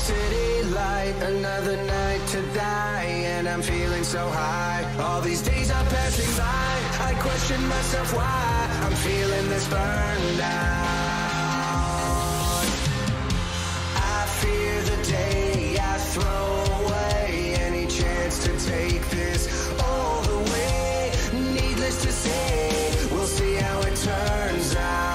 city light, another night to die, and I'm feeling so high. All these days are passing by, I question myself why I'm feeling this burned out. I fear the day I throw away any chance to take this all the way. Needless to say, we'll see how it turns out.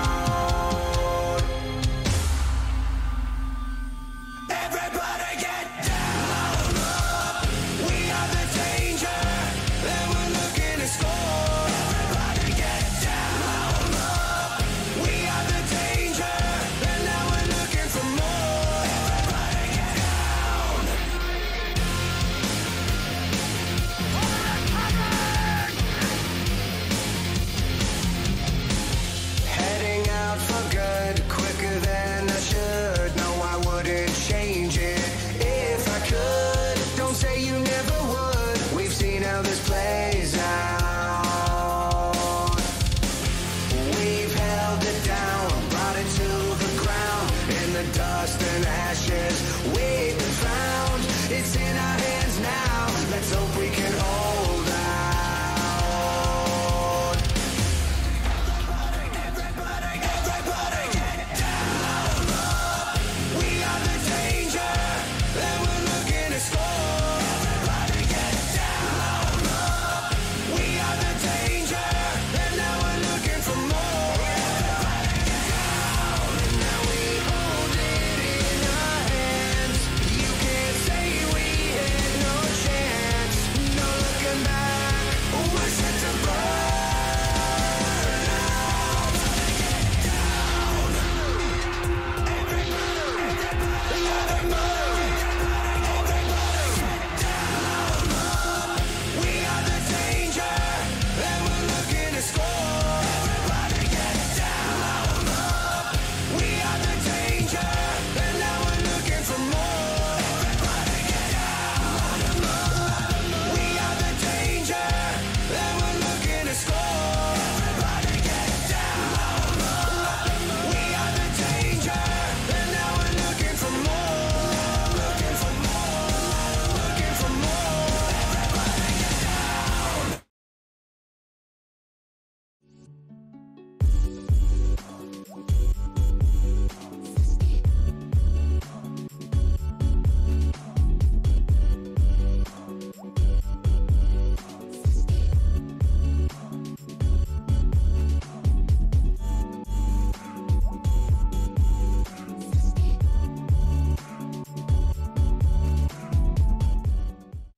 Dust and ashes, we've been found. It's in our hands now. Let's open